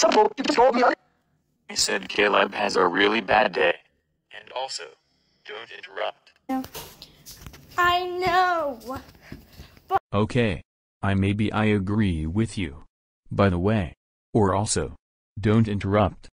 I said Caleb has a really bad day. And also, don't interrupt. I know. Okay. Maybe I agree with you. By the way. Or also. Don't interrupt.